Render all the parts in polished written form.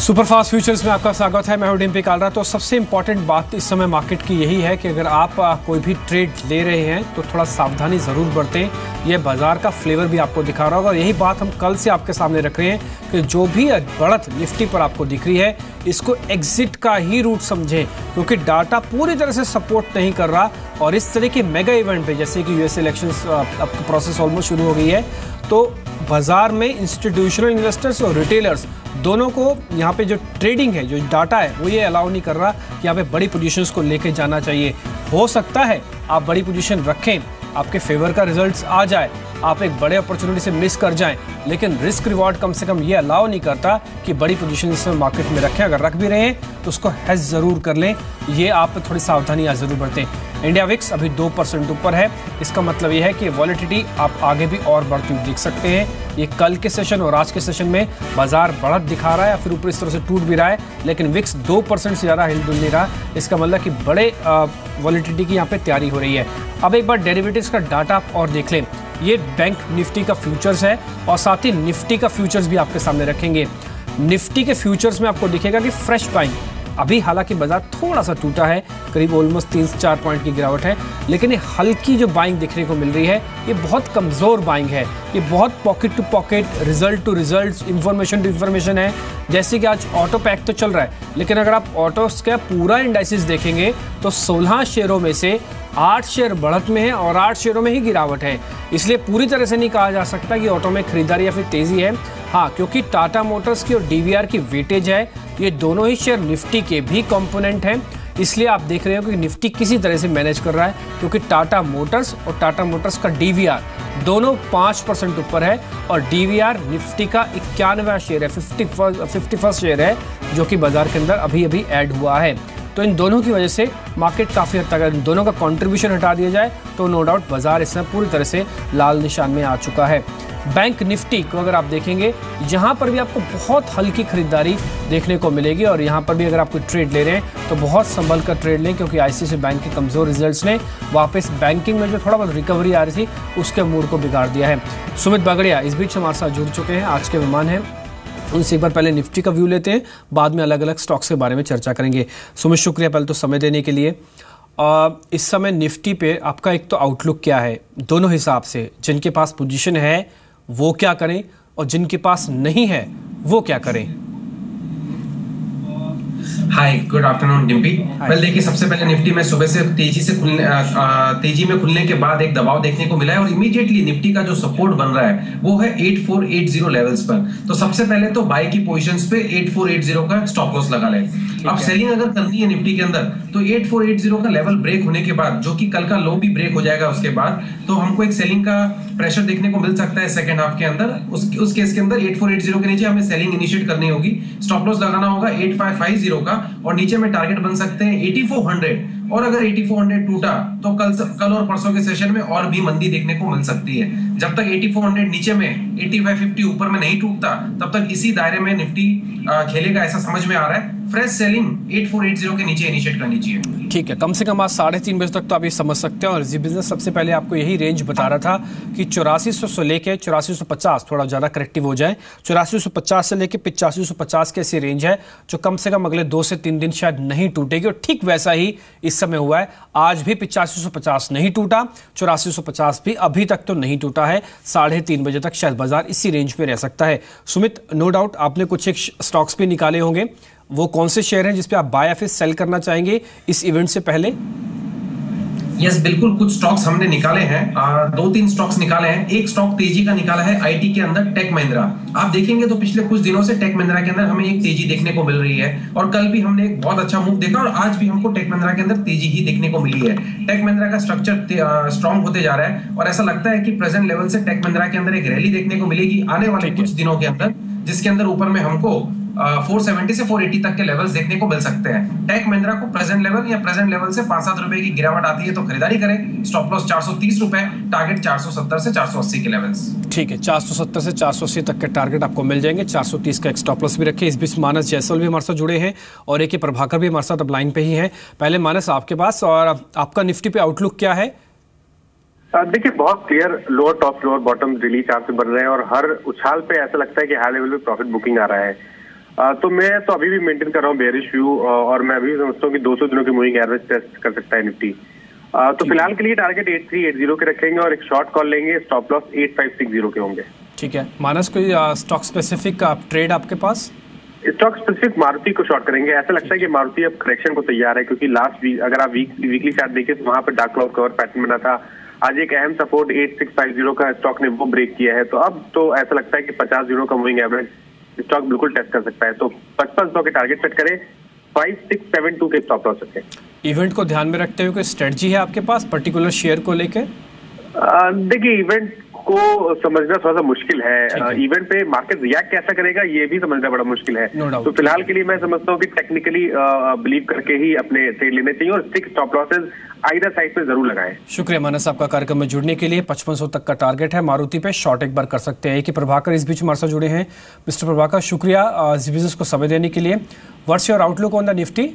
Superfast futures में आपका स्वागत है। मैं हूं डिम्पी कालरा। तो सबसे इंपॉर्टेंट बात इस समय मार्केट की यही है कि अगर आप कोई भी ट्रेड ले रहे हैं तो थोड़ा सावधानी ज़रूर बरतें। ये बाजार का फ्लेवर भी आपको दिखा रहा होगा और यही बात हम कल से आपके सामने रख रहे हैं कि जो भी बढ़त निफ्टी पर आपको दिख रही है इसको एग्जिट का ही रूट समझें, क्योंकि डाटा पूरी तरह से सपोर्ट नहीं कर रहा। और इस तरह के मेगा इवेंट पे जैसे कि यूएस इलेक्शंस अब प्रोसेस ऑलमोस्ट शुरू हो गई है, तो बाजार में इंस्टीट्यूशनल इन्वेस्टर्स और रिटेलर्स दोनों को यहाँ पे जो ट्रेडिंग है, जो डाटा है, वो ये अलाउ नहीं कर रहा कि यहाँ पे बड़ी पोजीशंस को लेके जाना चाहिए। हो सकता है आप बड़ी पोजीशन रखें, आपके फेवर का रिजल्ट्स आ जाए, आप एक बड़े अपॉर्चुनिटी से मिस कर जाएं, लेकिन रिस्क रिवॉर्ड कम से कम ये अलाउ नहीं करता कि बड़ी पोजीशन इस मार्केट में रखें। अगर रख भी रहे हैं तो उसको हेज ज़रूर कर लें। ये आप थोड़ी सावधानी ज़रूर बरतें। इंडिया विक्स अभी 2% ऊपर है। इसका मतलब ये है कि वॉलेटिलिटी आप आगे भी और बढ़ती हुई देख सकते हैं। ये कल के सेशन और आज के सेशन में बाजार बढ़त दिखा रहा है या फिर ऊपर इस तरह से टूट भी रहा है, लेकिन विक्स 2% से ज़्यादा हिल डुल नहीं रहा। इसका मतलब कि बड़े वॉलेटिलिटी की यहाँ पे तैयारी हो रही है। अब एक बार डेरिवेटिव्स का डाटा आप और देख लें। ये बैंक निफ्टी का फ्यूचर्स है और साथ ही निफ्टी का फ्यूचर्स भी आपके सामने रखेंगे। निफ्टी के फ्यूचर्स में आपको दिखेगा कि फ्रेश बाइंग अभी, हालांकि बाजार थोड़ा सा टूटा है, करीब ऑलमोस्ट 3 से 4 पॉइंट की गिरावट है, लेकिन ये हल्की जो बाइंग दिखने को मिल रही है ये बहुत कमज़ोर बाइंग है। ये बहुत pocket to pocket, result to result, information to information है। जैसे कि आज ऑटो पैक तो चल रहा है, लेकिन अगर आप ऑटो का पूरा इंडाइसिस देखेंगे तो 16 शेयरों में से 8 शेयर बढ़त में है और 8 शेयरों में ही गिरावट है। इसलिए पूरी तरह से नहीं कहा जा सकता कि ऑटो में खरीदारी या फिर तेज़ी है। हाँ, क्योंकि टाटा मोटर्स की और डीवीआर की वेटेज है, ये दोनों ही शेयर निफ्टी के भी कंपोनेंट हैं। इसलिए आप देख रहे हो कि निफ्टी किसी तरह से मैनेज कर रहा है, क्योंकि टाटा मोटर्स और टाटा मोटर्स का डीवीआर दोनों 5% ऊपर है और डीवीआर निफ्टी का 91वां शेयर है, 51st शेयर है, जो कि बाजार के अंदर अभी अभी ऐड हुआ है। तो इन दोनों की वजह से मार्केट काफ़ी हद तक, अगर इन दोनों का कंट्रीब्यूशन हटा दिया जाए तो नो डाउट बाजार इस समय पूरी तरह से लाल निशान में आ चुका है। बैंक निफ्टी को अगर आप देखेंगे, यहाँ पर भी आपको बहुत हल्की खरीदारी देखने को मिलेगी और यहाँ पर भी अगर आप कोई ट्रेड ले रहे हैं तो बहुत संभल कर ट्रेड लें, क्योंकि आईसीआईसीआई बैंक के कमज़ोर रिजल्ट्स ने वापस बैंकिंग में जो थोड़ा बहुत रिकवरी आ रही थी उसके मूड को बिगाड़ दिया है। सुमित बागड़िया इस बीच हमारे साथ जुड़ चुके हैं, आज के मेहमान हैं। उनसे एक बार पहले निफ्टी का व्यू लेते हैं, बाद में अलग अलग स्टॉक्स के बारे में चर्चा करेंगे। सुमित, शुक्रिया पहले तो समय देने के लिए। इस समय निफ्टी पे आपका एक तो आउटलुक क्या है दोनों हिसाब से? जिनके पास पोजीशन है वो क्या करें और जिनके पास नहीं है वो क्या करें? Hi, good afternoon Dimpy. Well देखिए, सबसे पहले निफ्टी में सुबह से तेजी में खुलने के बाद एक दबाव देखने को मिला है और इमीडिएटली निफ्टी का जो सपोर्ट बन रहा है वो है 8480 लेवल्स पर। तो सबसे पहले तो बाय की पोजीशंस पे 8480 का स्टॉप लॉस लगा ले। अब सेलिंग अगर करनी है निफ्टी के अंदर तो 8480 का लेवल ब्रेक होने के बाद, जो कि कल का लो भी ब्रेक हो जाएगा उसके बाद, तो हमको एक सेलिंग का प्रेशर देखने को मिल सकता है सेकंड हाफ के अंदर। उस केस के अंदर 8480 के नीचे हमें सेलिंग इनिशिएट करनी होगी। स्टॉप लॉस लगाना होगा 8550 का और नीचे में टारगेट बन सकते हैं 8400। और अगर 8400 टूटा तो कल और परसों के सेशन में और भी मंदी देखने को मिल सकती है। जब तक 8400 नीचे में 8550 ऊपर में नहीं टूटता तब तक इसी दायरे में निफ्टी खेलेगा, ऐसा समझ में आ रहा है। फ्रेश सेलिंग 8480 के नीचे इनिशिएट करनी चाहिए। ठीक है, कम से कम आज 3:30 बजे तक तो आप ये समझ सकते हैं। और जी बिजनेस सबसे पहले आपको यही रेंज बता रहा था कि 8400 से लेके 8450 थोड़ा ज़्यादा करेक्टिव हो जाए, 8450 से लेके 8550 की ऐसी रेंज है जो कम से कम अगले 2 से 3 दिन शायद नहीं टूटेगी। और ठीक वैसा ही इस समय हुआ है। आज भी 8550 नहीं टूटा, 8450 भी अभी तक तो नहीं टूटा है। 3:30 बजे तक शायद बाजार इसी रेंज पे रह सकता है। सुमित, नो डाउट आपने कुछ एक स्टॉक्स भी निकाले होंगे, वो कौन से शेयर हैं जिस पे आप बाय या फिर सेल करना चाहेंगे इस इवेंट से पहले? यस, बिल्कुल, कुछ स्टॉक्स हमने निकाले हैं, 2-3 स्टॉक्स निकाले हैं। एक स्टॉक तेजी का निकाला है आईटी के अंदर, टेक महिंद्रा। आप देखेंगे तो पिछले कुछ दिनों से टेक महिंद्रा के अंदर हमें एक तेजी देखने को मिल रही है और कल भी हमने एक बहुत अच्छा मूव देखा और आज भी हमको टेक महिंद्रा के अंदर तेजी ही देखने को मिली है। टेक महिंद्रा का स्ट्रक्चर स्ट्रॉन्ग होते जा रहा है और ऐसा लगता है कि प्रेजेंट लेवल से टेक महिंद्रा के अंदर एक रैली देखने को मिलेगी आने वाले कुछ दिनों के अंदर, जिसके अंदर ऊपर में हमको 470 से 480 तक के लेवल्स देखने को मिल सकते हैं। टेक महिंद्रा को प्रेजेंट लेवल या प्रेजेंट लेवल से 5-7 रुपए की गिरावट आती है तो खरीदारी करें। स्टॉप लॉस 430 रुपए, टारगेट 470 से 480 के लेवल्स। ठीक है, 470 से 480 तक के टारगेट आपको मिल जाएंगे। 430 का एक स्टॉप लॉस भी रखे। इस बीच मानस जायसवाल भी हमारे साथ जुड़े हैं और एक प्रभाकर भी हमारे साथ अब लाइन पे ही है। पहले मानस, आपके पास और आपका निफ्टी पे आउटलुक क्या है? देखिए, बहुत clear lower top lower bottom release chart से बन रहे हैं और हर उछाल पे ऐसा लगता है कि हाई लेवल पे प्रॉफिट बुकिंग आ रहा है। तो मैं तो अभी भी मेंटेन कर रहा हूँ बेयरिश व्यू, और मैं अभी भी समझता हूँ कि 200 दिनों की मूविंग एवरेज टेस्ट कर सकता है निफ्टी। तो फिलहाल के लिए टारगेट 8380 के रखेंगे और एक शॉर्ट कॉल लेंगे, स्टॉप लॉस 8560 के होंगे। ठीक है मानस, कोई स्टॉक स्पेसिफिक ट्रेड आपके पास? स्टॉक स्पेसिफिक मारुति को शॉर्ट करेंगे। ऐसा लगता है कि मारुति अब करेक्शन को तैयार है, क्योंकि लास्ट वीक अगर आप वीकली चार्ट देखिए तो वहां पर डार्क क्लाउड कवर पैटर्न बना था। आज एक अहम सपोर्ट 8650 का स्टॉक ने वो ब्रेक किया है, तो अब तो ऐसा लगता है कि 50 दिनों का मूविंग एवरेज स्टॉक बिल्कुल टेस्ट कर सकता है। तो 5500 के टारगेट सेट करें, 5672 के स्टॉप लॉस रखें। इवेंट को ध्यान में रखते हुए कोई स्ट्रेटजी है आपके पास पर्टिकुलर शेयर को लेकर? देखिए इवेंट को समझना थोड़ा सा मुश्किल है। इवेंट पे मार्केट रिएक्ट कैसा करेगा ये भी समझना बड़ा मुश्किल है। तो फिलहाल के लिए मैं समझता हूँ कि टेक्निकली बिलीव करके ही अपने ट्रेड लेने चाहिए और stick stop losses either side पे जरूर लगाएं। शुक्रिया मानस आपका कार्यक्रम में जुड़ने के लिए। 5500 तक का टारगेट है मारुति पे, शॉर्ट एक बार कर सकते हैं। कि प्रभाकर इस बीच हमारे साथ जुड़े हैं। मिस्टर प्रभाकर, शुक्रिया जी बिजनेस को समय देने के लिए। What's your outlook on the Nifty?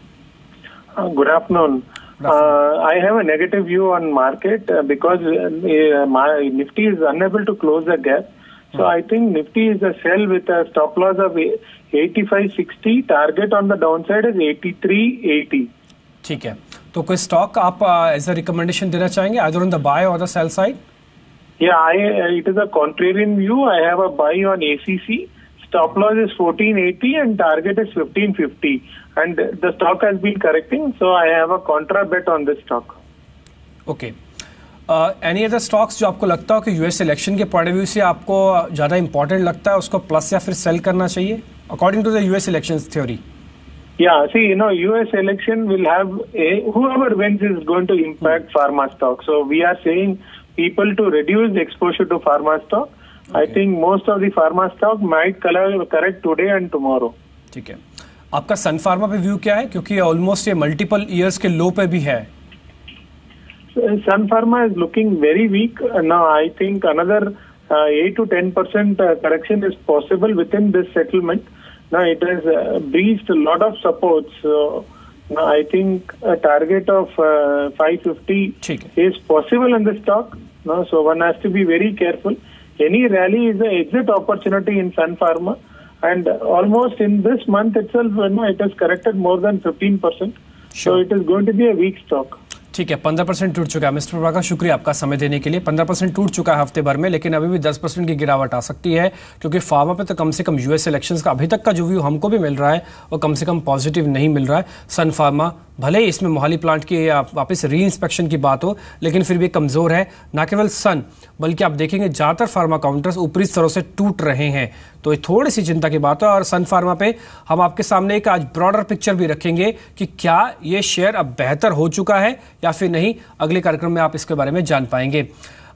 Good afternoon. I have a negative view on market because Nifty is unable to close the gap. So I think Nifty is a sell with a stop loss of 8560. Target on the downside is 8380. ठीक है, तो कोई stock आप as a recommendation देना चाहेंगे either on the buy or the sell side? Yeah, it is a contrarian view. I have a buy on ACC. Stop loss is 1480 and target is 1550. And the stock has been correcting, so I have a contra bet on this stock. Okay. Any other stocks जो आपको लगता हो कि US election के point of view से आपको ज़्यादा important लगता है, उसको प्लस या फिर सेल करना चाहिए according to the US elections theory? Yeah, see, US election will have whoever wins is going to impact pharma stock. So we are saying people to reduce the exposure to pharma stock. Okay. I think most of the pharma stock might correct today and tomorrow. ठीक है, आपका सन pharma पे view क्या है, क्योंकि almost ये multiple years के लो पे भी है? Sun Pharma is looking very weak. Now I think another 8 to 10% correction is possible within this settlement. Now it has breached a lot of supports. So now I think a target of 550 is possible in the stock. Now, so one has to be very careful. Any rally is an exit opportunity in Sun Pharma. And almost in this month itself, it has corrected more than 15%. Sure. So it is going to be a weak stock. ठीक है, 15% टूट चुका है। Mister Prabhakar, शुक्रिया आपका समय देने के लिए। 15% टूट चुका है हफ्ते भर में, लेकिन अभी भी 10% की गिरावट आ सकती है, क्योंकि फार्मा पे तो कम से कम यूएस इलेक्शंस का अभी तक का जो व्यू हमको भी मिल रहा है वो कम से कम पॉजिटिव नहीं मिल रहा है। सन फार्मा भले ही इसमें मोहाली प्लांट की वापस री इंस्पेक्शन की बात हो, लेकिन फिर भी कमज़ोर है। ना केवल सन, बल्कि आप देखेंगे ज़्यादातर फार्मा काउंटर्स ऊपरी स्तरों से टूट रहे हैं, तो ये थोड़ी सी चिंता की बात है। और सन फार्मा पे हम आपके सामने एक आज ब्रॉडर पिक्चर भी रखेंगे कि क्या ये शेयर अब बेहतर हो चुका है या फिर नहीं। अगले कार्यक्रम में आप इसके बारे में जान पाएंगे।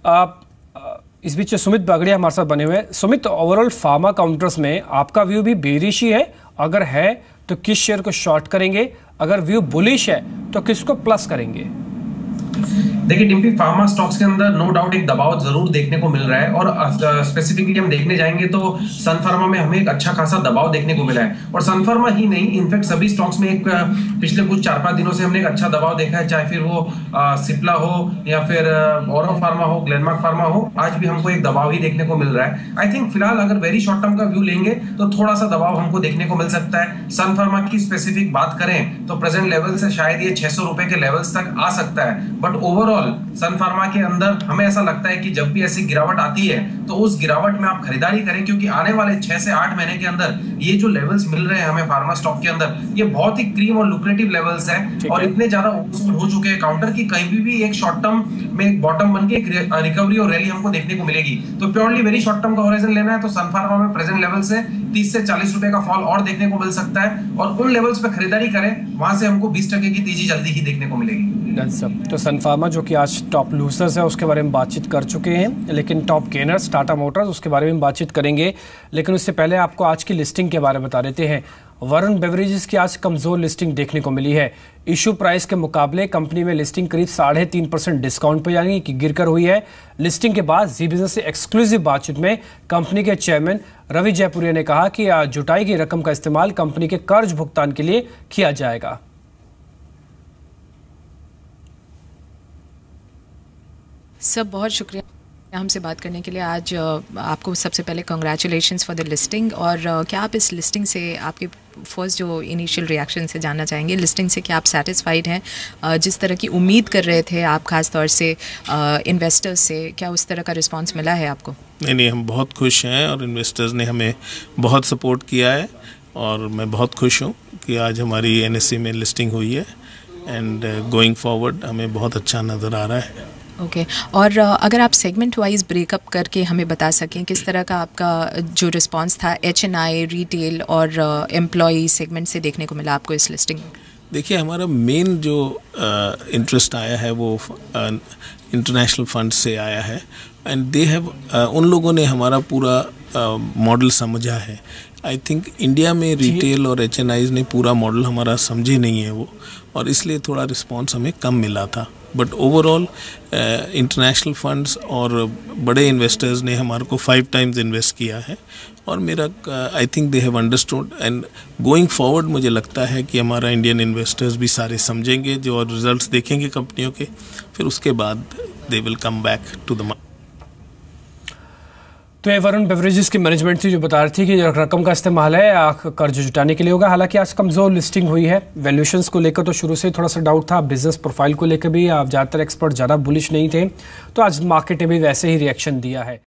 इस बीच सुमित बागड़िया हमारे साथ बने हुए हैं। सुमित, ओवरऑल फार्मा काउंटर्स में आपका व्यू भी बेरिश ही है? अगर है तो किस शेयर को शॉर्ट करेंगे? अगर व्यू बुलिश है तो किसको प्लस करेंगे? देखिए डिम्पी, फार्मा स्टॉक्स के अंदर नो डाउट एक दबाव जरूर देखने को मिल रहा है, और स्पेसिफिकली हम देखने जाएंगे तो सन फार्मा में हमें एक अच्छा खासा दबाव देखने को मिला है। और सन फार्मा ही नहीं, इनफैक्ट सभी स्टॉक्स में एक पिछले कुछ 4-5 दिनों से हमने एक अच्छा दबाव देखा है, चाहे फिर वो सिप्ला हो या फिर औरो फार्मा हो, ग्लेनमार्क फार्मा हो, आज भी हमको एक दबाव ही देखने को मिल रहा है। आई थिंक फिलहाल अगर वेरी शॉर्ट टर्म का व्यू लेंगे तो थोड़ा सा दबाव हमको देखने को मिल सकता है। सन फार्मा की स्पेसिफिक बात करें तो प्रेजेंट लेवल से शायद ये 600 रुपए के लेवल्स तक आ सकता है, बट ओवरऑल सन फार्मा के अंदर हमें ऐसा लगता है कि जब भी ऐसी गिरावट आती है तो उस गिरावट में आप खरीदारी करें, क्योंकि आने वाले 6 से 8 महीने के अंदर ये जो लेवल्स मिल रहे हैं हमें फार्मा स्टॉक के अंदर, ये बहुत ही क्रीम और लुक्रेटिव लेवल्स हैं, और इतने ज्यादा ओवरसोल्ड हो चुके हैं काउंटर की कहीं भी एक शॉर्ट टर्म में एक बॉटम बन के एक रिकवरी और रैली हमको देखने को मिलेगी। तो प्योरली वेरी शॉर्ट टर्म का होराइजन लेना है तो सन फार्मा में प्रेजेंट लेवल से 30 से 40 रुपए का फॉल और देखने को मिल सकता है, और उन लेवल्स पे खरीदारी करें, वहां से हमको 20% की तेजी जल्दी ही देखने को मिलेगी। तो सन फार्मा जो कि आज टॉप लूजर्स है उसके बारे में बातचीत कर चुके हैं, लेकिन टॉप गेनर्स टाटा मोटर्स उसके बारे में बातचीत करेंगे। लेकिन उससे पहले आपको आज की लिस्टिंग के बारे में बता देते हैं। वरुण बेवरेजेस की आज कमजोर लिस्टिंग देखने को मिली है। इशू प्राइस के मुकाबले कंपनी में लिस्टिंग करीब 3.5% डिस्काउंट पर यानी कि गिरकर हुई है। लिस्टिंग के बाद जी बिजनेस से एक्सक्लूसिव बातचीत में कंपनी के चेयरमैन रवि जयपुरिया ने कहा कि जुटाई की रकम का इस्तेमाल कंपनी के कर्ज भुगतान के लिए किया जाएगा। सब बहुत शुक्रिया। हमसे बात करने के लिए आज आपको सबसे पहले कंग्रेचुलेशंस फॉर द लिस्टिंग। और क्या आप इस लिस्टिंग से आपके फर्स्ट जो इनिशियल रिएक्शन से जानना चाहेंगे, लिस्टिंग से क्या आप सेटिस्फाइड हैं? जिस तरह की उम्मीद कर रहे थे आप खास तौर से इन्वेस्टर्स से, क्या उस तरह का रिस्पांस मिला है आपको? नहीं, हम बहुत खुश हैं और इन्वेस्टर्स ने हमें बहुत सपोर्ट किया है और मैं बहुत खुश हूँ कि आज हमारी NSE में लिस्टिंग हुई है एंड गोइंग फॉरवर्ड हमें बहुत अच्छा नज़र आ रहा है। ओके और अगर आप सेगमेंट वाइज ब्रेकअप करके हमें बता सकें किस तरह का आपका जो रिस्पांस था HNI, रिटेल और एम्प्लॉई सेगमेंट से देखने को मिला आपको इस लिस्टिंग? देखिए, हमारा मेन जो इंटरेस्ट आया है वो इंटरनेशनल फंड से आया है एंड दे हैव उन लोगों ने हमारा पूरा मॉडल समझा है। आई थिंक इंडिया में रिटेल और HNIs ने पूरा मॉडल हमारा समझे नहीं है वो, और इसलिए थोड़ा रिस्पांस हमें कम मिला था। बट ओवरऑल इंटरनेशनल फंड्स और बड़े इन्वेस्टर्स ने हमारे को 5 टाइम्स इन्वेस्ट किया है और मेरा I think they have understood and going forward मुझे लगता है कि हमारा इंडियन इन्वेस्टर्स भी सारे समझेंगे जो रिजल्ट्स देखेंगे कंपनियों के, फिर उसके बाद they will come back to the market. तो ये वरुण बेवरेजेस की मैनेजमेंट थी जो बता रही थी कि रकम का इस्तेमाल है कर्ज जुटाने के लिए होगा। हालांकि आज कमज़ोर लिस्टिंग हुई है। वैल्यूएशंस को लेकर तो शुरू से ही थोड़ा सा डाउट था, बिजनेस प्रोफाइल को लेकर भी ज़्यादातर एक्सपर्ट ज़्यादा बुलिश नहीं थे, तो आज मार्केट ने भी वैसे ही रिएक्शन दिया है।